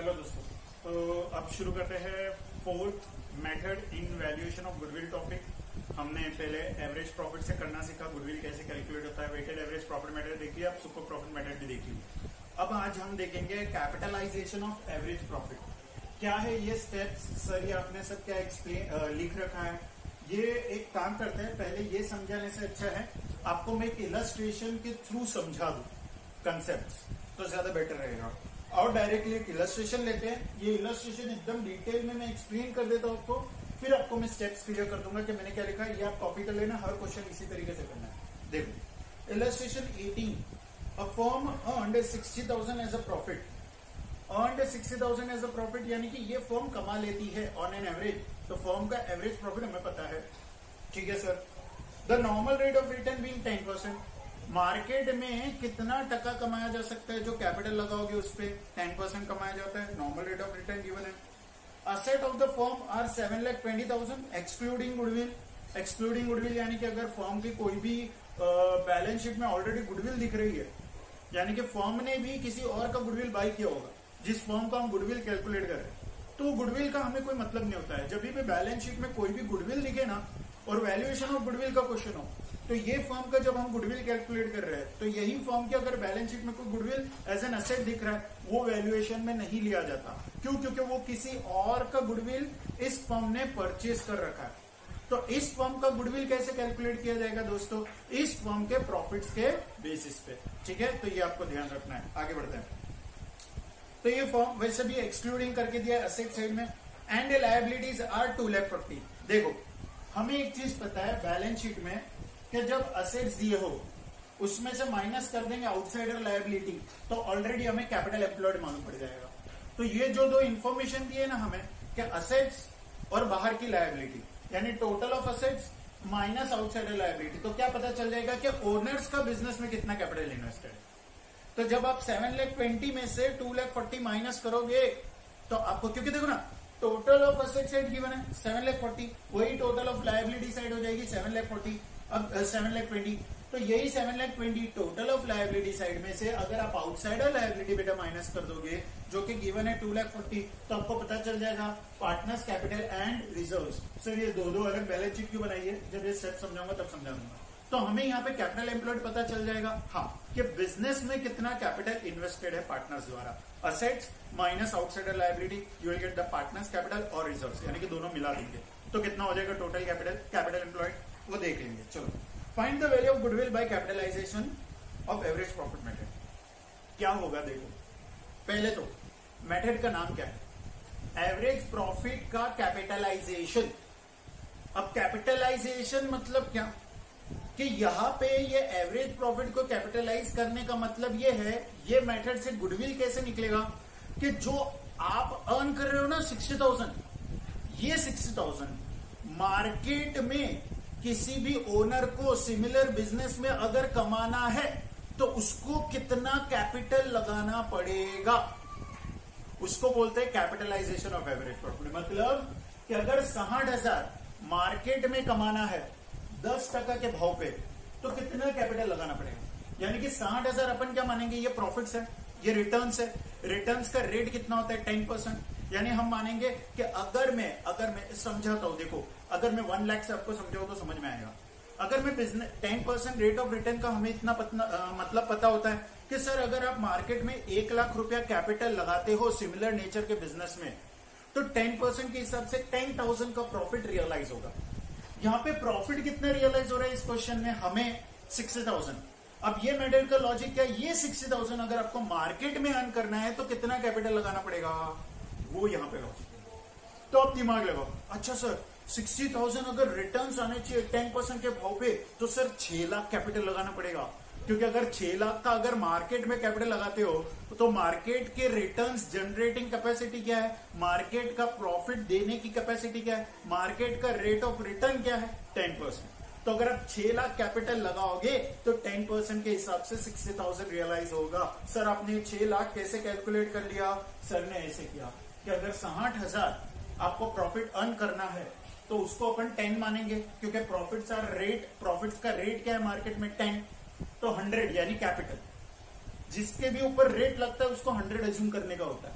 Hello दोस्तों, तो अब शुरू करते हैं fourth method in valuation of goodwill topic. हमने पहले एवरेज प्रॉफिट से करना सीखा, गुडविल कैसे कैलकुलेट होता है, वेटेड एवरेज प्रॉफिट मेथड देखिए, अब सुपर प्रॉफिट मेथड भी देखिए। अब आज हम देखेंगे कैपिटलाइजेशन ऑफ एवरेज प्रॉफिट। क्या है ये स्टेप्स? सर ये आपने सब क्या एक्सप्लेन लिख रखा है। ये एक काम करते हैं, पहले ये समझाने से अच्छा है आपको मैं एक इलस्ट्रेशन के थ्रू समझा दूं कंसेप्ट, तो ज्यादा बेटर रहेगा। और डायरेक्टली एक इलस्ट्रेशन लेते हैं, ये इलस्ट्रेशन एकदम डिटेल में मैं एक्सप्लेन कर देता हूं आपको, फिर आपको मैं स्टेप्स क्लियर कर दूंगा कि मैंने क्या लिखा है। ये आप कॉपी कर लेना, हर क्वेश्चन इसी तरीके से करना है। देखो illustration 18, a firm earned 60,000 as a profit. Earned 60,000 as a profit यानी कि ये फर्म कमा लेती है ऑन एन एवरेज, तो फर्म का एवरेज प्रॉफिट हमें पता है, ठीक है sir. The normal rate of return being 10%। Market में कितना टका कमाया जा सकता है? जो कैपिटल लगाओगे उस पर 10% कमाया जाता है, normal rate of return given है। Asset of the firm are 7,20,000 excluding goodwill. Excluding goodwill यानी कि अगर फर्म की कोई भी बैलेंस शीट में ऑलरेडी गुडविल दिख रही है, यानी कि फर्म ने भी किसी और का गुडविल बाय किया होगा, जिस फर्म का हम गुडविल कैलकुलेट कर रहे हैं, तो गुडविल का हमें कोई मतलब नहीं होता है। जब भी बैलेंस शीट में कोई भी गुडविल दिखे ना और वैल्यूएशन ऑफ गुडविल का क्वेश्चन हो, तो ये फर्म का जब हम गुडविल कैलकुलेट कर रहे हैं, तो यही फर्म के अगर बैलेंस शीट में कोई गुडविल एज एन एसेट दिख रहा है, वो वैल्यूएशन में नहीं लिया जाता। क्यों? क्योंकि वो किसी और का गुडविल इस फर्म ने परचेज कर रखा है। तो इस फर्म का गुडविल कैसे कैलकुलेट किया जाएगा दोस्तों? इस फर्म के प्रॉफिट्स के बेसिस पे, ठीक है। तो ये आपको ध्यान रखना है। आगे बढ़ते हैं। तो ये फर्म वैसे भी एक्सक्लूडिंग करके दिया एसेट साइड में। And liabilities are 2,40,000। देखो हमें एक चीज पता है बैलेंस शीट में कि जब असेट्स दिए हो उसमें से माइनस कर देंगे आउटसाइडर लायबिलिटी, तो ऑलरेडी हमें कैपिटल एम्प्लॉयड मालूम पड़ जाएगा। तो ये जो दो इंफॉर्मेशन दिए ना हमें कि असेट्स और बाहर की लायबिलिटी, यानी total of assets minus outsider liability, तो क्या पता चल जाएगा कि ओनर्स का बिजनेस में कितना कैपिटल इन्वेस्टेड है। तो जब आप 7,20,000 में से 2,40,000 माइनस करोगे तो आपको, क्योंकि देखो ना total of asset side given है 7,40,000, वही टोटल ऑफ लायबिलिटी साइड हो जाएगी 7,40,000, अब 7,20,000। तो यही 7,20,000 टोटल ऑफ लायबिलिटी साइड में से अगर आप आउटसाइडर लायबिलिटी बेटा माइनस कर दोगे जो कि गिवन है 2,40,000, तो आपको पता चल जाएगा partners capital and reserves. Sir ये दो अलग बैलेंस शीट क्यों बनाई है? जब ये स्टेप समझाऊंगा तब समझा दूंगा। तो हमें यहाँ पे कैपिटल एम्प्लॉयड पता चल जाएगा, हाँ, कि बिजनेस में कितना कैपिटल इन्वेस्टेड है पार्टनर्स द्वारा। Assets minus outsider liability, you will get the partners capital और रिजर्व्स, यानी कि दोनों मिला देंगे तो कितना हो जाएगा टोटल कैपिटल एम्प्लॉयड, वो देख लेंगे। चलो, find the value of goodwill by capitalisation of average profit method. क्या होगा देखो, पहले तो मेथड का नाम क्या है? एवरेज प्रॉफिट का कैपिटलाइजेशन। अब कैपिटलाइजेशन मतलब क्या कि यहां पे ये एवरेज प्रॉफिट को कैपिटलाइज करने का मतलब ये है, ये मेथड से गुडविल कैसे निकलेगा कि जो आप अर्न कर रहे हो ना 60,000, ये 60,000 मार्केट में किसी भी ओनर को सिमिलर बिजनेस में अगर कमाना है तो उसको कितना कैपिटल लगाना पड़ेगा, उसको बोलते हैं कैपिटलाइजेशन ऑफ एवरेज प्रॉफिट। मतलब कि अगर 60,000 मार्केट में कमाना है 10% के भाव पे, तो कितना कैपिटल लगाना पड़ेगा। यानी कि 60,000 अपन क्या मानेंगे, ये प्रॉफिट्स है, ये रिटर्न्स है। रिटर्न्स का रेट कितना होता है? 10%। यानी हम मानेंगे कि अगर मैं समझाता हूं, देखो अगर मैं 1 लाख से आपको समझाऊं तो समझ में आएगा। अगर मैं बिजनेस 10% रेट ऑफ रिटर्न का हमें इतना मतलब पता होता है कि सर अगर आप मार्केट में 1 लाख रुपया कैपिटल लगाते हो सिमिलर नेचर के बिजनेस में, तो 10% के हिसाब से 10,000 का प्रॉफिट रियलाइज होगा। यहाँ पे प्रॉफिट कितना रियलाइज हो रहा है इस क्वेश्चन में? हमें 60,000। अब ये मेथड का लॉजिक क्या है? ये 60,000 अगर आपको मार्केट में अर्न करना है तो कितना कैपिटल लगाना पड़ेगा, वो यहाँ पे लॉजिक है। तो आप दिमाग लगाओ, अच्छा सर 60,000 अगर रिटर्न्स आने चाहिए 10% के भाव पे, तो सर 6 लाख कैपिटल लगाना पड़ेगा। क्योंकि अगर 6 लाख का अगर मार्केट में कैपिटल लगाते हो तो मार्केट के रिटर्न्स जनरेटिंग कैपेसिटी क्या है, मार्केट का प्रॉफिट देने की कैपेसिटी क्या है, मार्केट का रेट ऑफ रिटर्न क्या है, 10%। तो अगर आप 6 लाख कैपिटल लगाओगे तो 10% के हिसाब से 60,000 रियलाइज होगा। सर आपने 6 लाख कैसे कैलकुलेट कर लिया? सर ने ऐसे किया कि अगर 60,000 आपको प्रॉफिट अर्न करना है तो उसको अपन 10 मानेंगे, क्योंकि प्रॉफिट्स का रेट क्या है मार्केट में 10, तो 100 यानी कैपिटल। जिसके भी ऊपर रेट लगता है उसको 100 एज्यूम करने का होता है।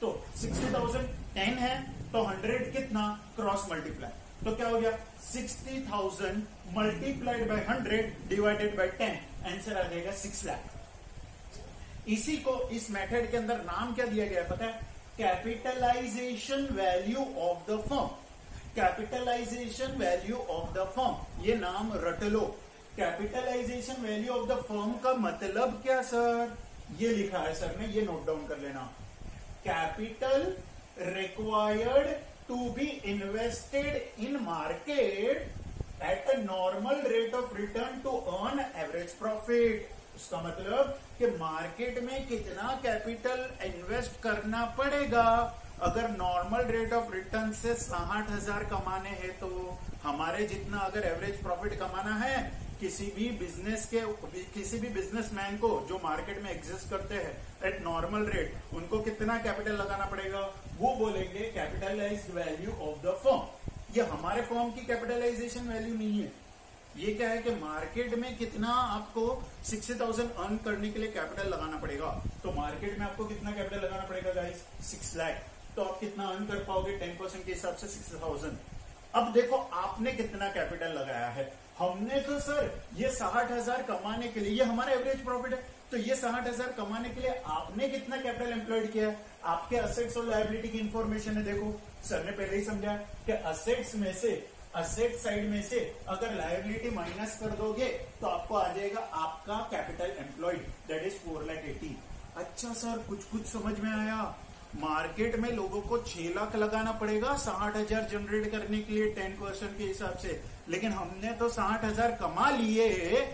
तो 60,000 10 है तो 100 कितना क्रॉस मल्टीप्लाई, तो क्या हो गया 60,000 multiplied by 100 divided by 10, answer आ जाएगा 6 लाख। इसी को इस मेथड के अंदर नाम क्या दिया गया पता है, capitalisation value of the firm. Capitalisation value of the firm, ये नाम रट लो। Capitalisation value of the firm का मतलब क्या सर, ये लिखा है सर ने, ये नोट डाउन कर लेना। Capital required to be invested in market at a normal rate of return to earn average profit. उसका मतलब कि मार्केट में कितना कैपिटल इन्वेस्ट करना पड़ेगा अगर नॉर्मल रेट ऑफ रिटर्न से 60,000 कमाने हैं, तो हमारे जितना अगर एवरेज प्रॉफिट कमाना है, किसी भी बिजनेसमैन को जो मार्केट में एग्जिस्ट करते हैं एट नॉर्मल रेट, उनको कितना कैपिटल लगाना पड़ेगा, वो बोलेंगे capitalised value of the firm. ये हमारे फर्म की कैपिटलाइजेशन वैल्यू नहीं है, ये क्या है कि मार्केट में कितना आपको 60,000 अर्न करने के लिए कैपिटल लगाना पड़ेगा। तो मार्केट में आपको कितना कैपिटल लगाना पड़ेगा गाइस, 6 लाख। तो आप कितना अर्न कर पाओगे 10% के हिसाब से 60,000। अब देखो आपने कितना कैपिटल लगाया है, हमने तो सर ये 60,000 कमाने के लिए, ये हमारा एवरेज प्रॉफिट है, तो ये 60,000 कमाने के लिए आपने कितना कैपिटल एम्प्लॉयड किया है, आपके असेट्स और लायबिलिटी की इंफॉर्मेशन है। देखो सर ने पहले ही समझा कि असेट्स में से, असेट साइड में से अगर लायबिलिटी माइनस कर दोगे तो आपको आ जाएगा आपका कैपिटल एम्प्लॉयड, दैट इज 4,80,000। अच्छा सर कुछ समझ में आया, मार्केट में लोगों को 6 लाख लगाना पड़ेगा 60,000 जनरेट करने के लिए 10% के हिसाब से, लेकिन हमने तो 60,000 कमा लिए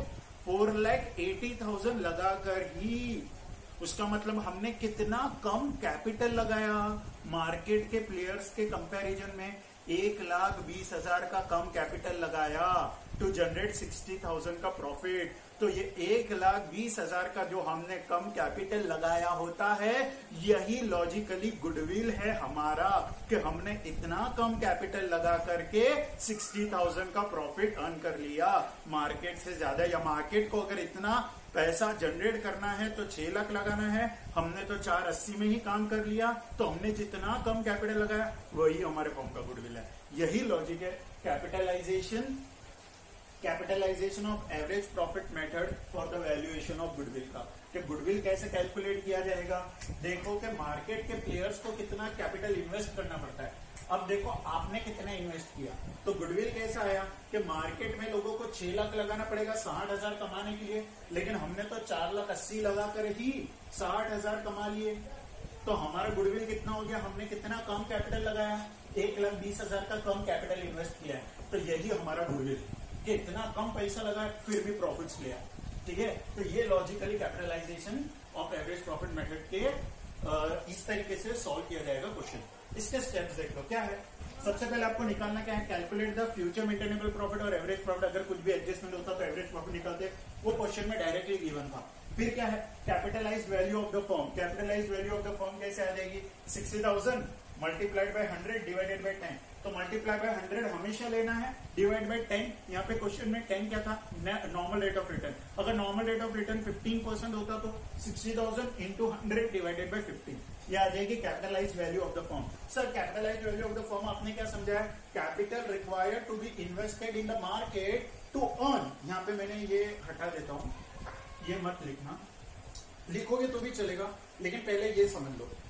4,80,000 लगाकर ही। उसका मतलब हमने कितना कम कैपिटल लगाया मार्केट के प्लेयर्स के कंपैरिजन में, 1,20,000 का कम कैपिटल लगाया टू जनरेट 60,000 का प्रॉफिट। तो ये 1,20,000 का जो हमने कम कैपिटल लगाया होता है, यही लॉजिकली गुडविल है हमारा, कि हमने इतना कम कैपिटल लगा करके 60,000 का प्रॉफिट अर्न कर लिया मार्केट से ज्यादा। या मार्केट को अगर इतना पैसा जनरेट करना है तो 6 लाख लगाना है, हमने तो 4,80 में ही काम कर लिया, तो हमने जितना कम कैपिटल लगाया वही हमारे फर्म का गुडविल है। यही लॉजिक है capitalisation of average profit method for the valuation of goodwill का। कि गुडविल कैसे कैलकुलेट किया जाएगा, देखो कि मार्केट के प्लेयर्स को कितना कैपिटल इन्वेस्ट करना पड़ता है। अब देखो आपने कितना इन्वेस्ट किया, तो गुडविल कैसा आया कि मार्केट में लोगों को 6 लाख लगाना पड़ेगा 60,000 कमाने के लिए, लेकिन हमने तो 4,80,000 लगाकर ही 60,000 कमा लिए। तो हमारा गुडविल कितना हो गया, हमने कितना कम कैपिटल लगाया, 1,20,000 का कम कैपिटल इन्वेस्ट किया है। तो यही हमारा गुडविल, कि इतना कम पैसा लगाया फिर भी प्रॉफिट्स लिया। ठीक है, तो ये logically capitalisation of average profit method के इस तरीके से सॉल्व किया जाएगा क्वेश्चन। इसके स्टेप्स देख लो क्या है। सबसे पहले आपको निकालना क्या है, calculate the future maintainable profit और एवरेज प्रॉफिट। अगर कुछ भी एडजस्टमेंट होता तो एवरेज प्रॉफिट निकालते, वो क्वेश्चन में डायरेक्टली गिवन था। फिर क्या है, capitalised value of the firm. Capitalised value of the firm कैसे आ जाएगी, 60,000 मल्टीप्लाइड बाय 100 डिवाइडेड बाय 10। तो मल्टीप्लाई बाय 100 हमेशा लेना है, डिवाइड बाय 10। यहाँ पे क्वेश्चन में 10 क्या था, नॉर्मल रेट ऑफ रिटर्न। अगर नॉर्मल रेट ऑफ रिटर्न 15% होता तो 60,000 इंटू 100 डिवाइडेड बाय 15, ये आ जाएगी capitalised value of the firm. Sir capitalised value of the firm आपने क्या समझा है, capital required to be invested in the market to earn. यहाँ पे मैंने ये हटा देता हूँ, ये मत लिखना, लिखोगे तो भी चलेगा, लेकिन पहले ये समझ लो,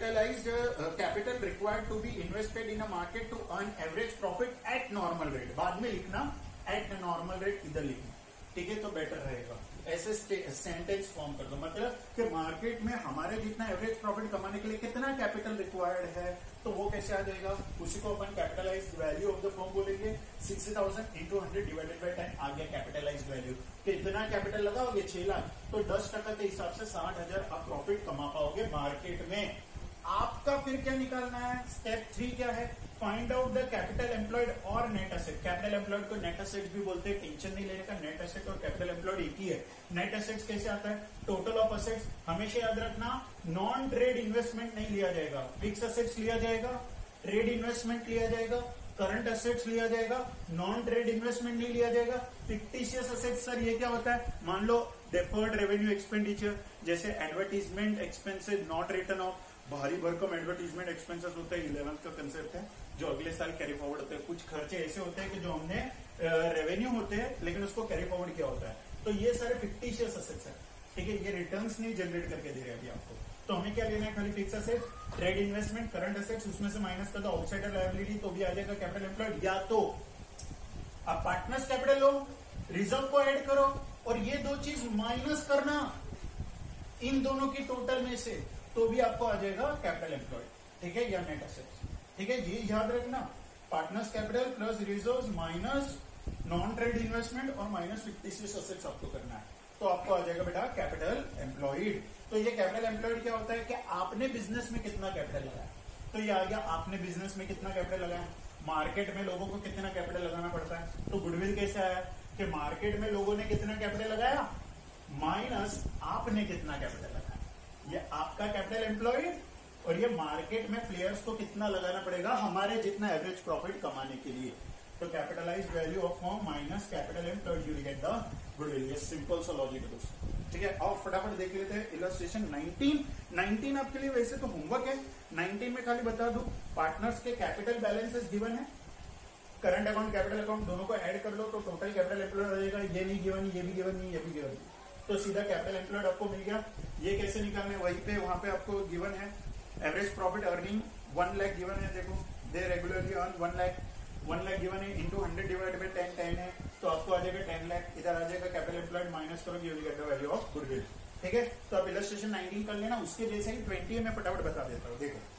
capital required to be invested in a market to earn average profit at normal rate. बाद में लिखना एट नॉर्मल रेट, इधर लिखना, ठीक है, तो बेटर रहेगा। ऐसे सेंटेंस फॉर्म कर दो, मतलब कि मार्केट में हमारे जितना एवरेज प्रॉफिट कमाने के लिए कितना कैपिटल रिक्वायर्ड है, तो वो कैसे आ जाएगा, उसी को अपन capitalised value of the firm बोलेंगे। 60,000 इंटू 100 डिवाइडेड बाय 10 आ गया कैपिटलाइज्ड वैल्यू। कि इतना कैपिटल लगाओगे 6 लाख, तो 10% के हिसाब से 60,000 आप प्रॉफिट कमा पाओगे मार्केट में। आपका फिर क्या निकालना है, स्टेप 3 क्या है, find out the capital employed और नेट एसेट। कैपिटल एम्प्लॉयड को नेट एसेट भी बोलते हैं, टेंशन नहीं लेने का, नेट एसेट और कैपिटल एम्प्लॉयड एक ही है। नेट एसेट्स कैसे आता है, टोटल ऑफ एसेट्स। हमेशा याद रखना, नॉन ट्रेड इन्वेस्टमेंट नहीं लिया जाएगा, फिक्स एसेट्स लिया जाएगा, ट्रेड इन्वेस्टमेंट लिया जाएगा, करंट एसेट्स लिया जाएगा, नॉन ट्रेड इन्वेस्टमेंट नहीं लिया जाएगा। फिक्टिशियस एसेट्स सर ये क्या होता है, मान लो डेफर्ड रेवेन्यू एक्सपेंडिचर, जैसे advertisement expenses not written off, भारी भरकम एडवर्टीजमेंट एक्सपेंसेस होते हैं, 11th का कंसेप्ट है, जो अगले साल कैरी फॉरवर्ड होते हैं। कुछ खर्चे ऐसे होते हैं कि जो हमने रेवेन्यू होते हैं लेकिन उसको कैरी फॉरवर्ड किया होता है, तो ये सारे फिक्टिशियस असेट्स है, ठीक है, ये रिटर्न्स नहीं जनरेट करके दे रहे हैं अभी आपको। तो हमें क्या लेना है, खाली fix asset, trade investment, current assets, उसमें से माइनस कर दो आउटसाइडर लायबिलिटी, तो भी आ जाएगा कैपिटल एम्प्लॉयड। या तो आप पार्टनर्स कैपिटल लो, रिजर्व को ऐड करो और ये दो चीज माइनस करना इन दोनों की टोटल में से, तो भी आपको आ जाएगा कैपिटल एम्प्लॉयड, ठीक है, या नेट असेट्स, ठीक है। ये याद रखना, partners capital plus reserve minus non trade investment और माइनस फिक्टिशियस असेट्स आपको करना है, तो आपको आ जाएगा बेटा कैपिटल एम्प्लॉयड। तो ये कैपिटल एम्प्लॉयड क्या होता है कि आपने बिजनेस में कितना कैपिटल लगाया, तो ये आ गया आपने बिजनेस में कितना कैपिटल लगाया। मार्केट में लोगों को कितना कैपिटल लगाना पड़ता है, तो गुडविल कैसे आया कि मार्केट में लोगों ने कितना कैपिटल लगाया माइनस आपने कितना कैपिटल लगाया, ये आपका कैपिटल एम्प्लॉयड, और ये मार्केट में प्लेयर्स को कितना लगाना पड़ेगा हमारे जितना एवरेज प्रॉफिट कमाने के लिए। तो capitalise value of firm minus capital employed, you will get the goodwill. ये सिंपल सा लॉजिक है दोस्तों, ठीक है। और फटाफट देख लेते हैं इलस्ट्रेशन 19 आपके लिए वैसे तो होमवर्क है। 19 में खाली बता दूं, पार्टनर्स के कैपिटल बैलेंसेस गिवन है, करंट अकाउंट कैपिटल अकाउंट दोनों को ऐड कर लो तो टोटल कैपिटल एम्प्लॉयड हो जाएगा। ये नहीं गिवन, ये भी गिवन नहीं, ये भी गिवन नहीं, तो सीधा कैपिटल एम्प्लॉयड आपको मिल गया। ये कैसे निकालने, वहीं पे वहां पे आपको गिवन है average profit earning 1 lakh given है, देखो they regularly earn 1 lakh given है, इंटू 100 डिवाइड बाई 10 है, तो आपको आ जाएगा 10 लाख। इधर आ जाएगा कैपिटल एम्प्लॉयड माइनस करो, you will get the value of goodwill, ठीक है। तो आप इलस्ट्रेशन 19 कर लेना, उसके जैसे ही 20 में फटाफट बता देता हूँ। देखो,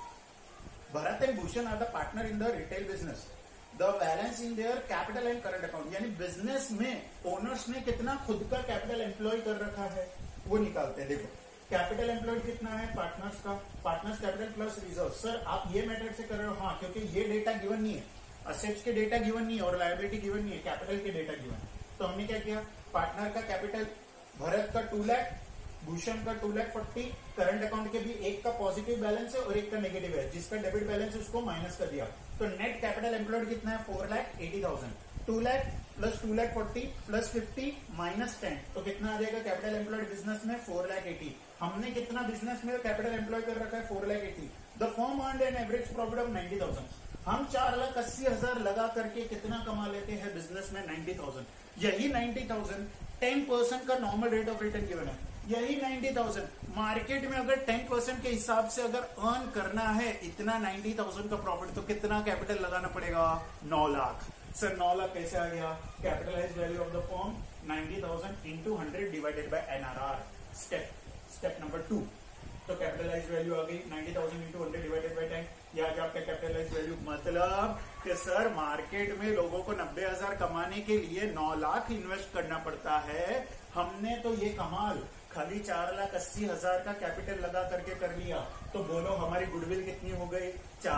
Bharat and Bhushan are the partner in the retail business, the balance in their capital and current account, यानी बिजनेस में ओनर्स ने कितना खुद का कैपिटल एम्प्लॉय कर रखा है वो निकालते हैं। देखो कैपिटल एम्प्लॉयड कितना है पार्टनर्स का, partners capital plus reserve. Sir आप ये मेथड से कर रहे हो, हाँ, क्योंकि ये डेटा गिवन नहीं है, असेट्स के डेटा गिवन नहीं है और लायबिलिटी गिवन नहीं है, कैपिटल के डेटा गिवन है। तो हमने क्या किया, पार्टनर का कैपिटल भरत का 2 लाख, भूषण का 2,40,000, करंट अकाउंट के भी एक का पॉजिटिव बैलेंस है और एक का नेगेटिव है, जिसका डेबिट बैलेंस है उसको माइनस कर दिया। तो नेट कैपिटल एम्प्लॉयड कितना है 4,80,000, 2 लाख प्लस 2,40,000 प्लस 50 माइनस 10, तो कितना आ जाएगा कैपिटल एम्प्लॉयड बिजनेस में 4,80,000। हमने कितना बिजनेस में कैपिटल एम्प्लॉय कर रखा है 4,80,000। The firm earned an average profit of 90,000। हम 4,80,000 लगा करके कितना कमा लेते हैं बिजनेस में 90,000। यही 90,000 10% का normal rate of return given है, यही 90,000 मार्केट में अगर 10% के हिसाब से अगर अर्न करना है इतना 90,000 का प्रॉफिट, तो कितना कैपिटल लगाना पड़ेगा 9 लाख। सर 9 लाख कैसे आ गया, capitalise value of the firm 90,000 into 100 divided by NRR, step number 2। तो कैपिटलाइज वैल्यू आ गई 90,000 इंटू 100 डिवाइडेड बाय 10, या आपका कैपिटलाइज वैल्यू, मतलब कि सर मार्केट में लोगों को 90,000 कमाने के लिए 9 लाख इन्वेस्ट करना पड़ता है, हमने तो ये कमाल खाली 4,80,000 का कैपिटल लगा करके कर लिया। तो बोलो हमारी गुडविल कितनी हो गई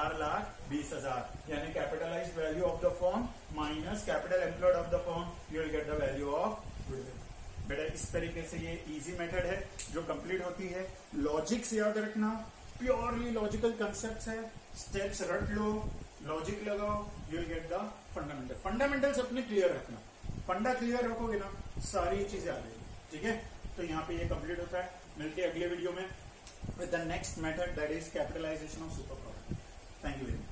4,20,000, यानी capitalise value of the firm minus capital employed of the firm, you will get the value of goodwill. बेटा इस तरीके से ये इजी मेथड है जो कंप्लीट होती है। लॉजिक से याद रखना, प्योरली लॉजिकल कंसेप्ट है, स्टेप्स रट लो, लॉजिक लगाओ, you will get the fundamental. Fundamentals अपने क्लियर रखना, फंडा क्लियर रखोगे ना सारी चीजें आ जाएगी, ठीक है। तो यहाँ पे ये कंप्लीट होता है, मिलते हैं अगले वीडियो में with the next method that is capitalisation of super profit. Thank you very much.